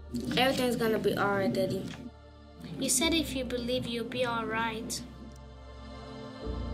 Everything's gonna be alright, Daddy. You said if you believe you'll be alright.